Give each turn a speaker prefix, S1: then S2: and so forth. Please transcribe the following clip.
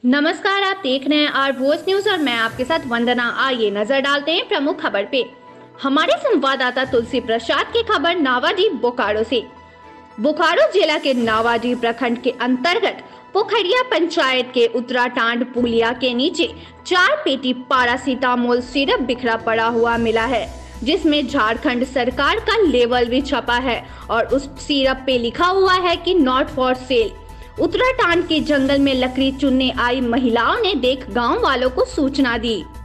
S1: नमस्कार, आप देख रहे हैं आर वॉइस न्यूज और मैं आपके साथ वंदना। आइए नजर डालते हैं प्रमुख खबर पे। हमारे संवाददाता तुलसी प्रसाद की खबर नावाडीह बोकारो से। बोकारो जिला के नावाडीह प्रखंड के अंतर्गत पोखरिया पंचायत के उत्तराटांड पुलिया के नीचे 4 पेटी पारासीटामोल सिरप बिखरा पड़ा हुआ मिला है, जिसमें झारखंड सरकार का लेबल भी छपा है और उस सिरप पे लिखा हुआ है कि नॉट फॉर सेल। उत्तराटांड के जंगल में लकड़ी चुनने आई महिलाओं ने देख गांव वालों को सूचना दी।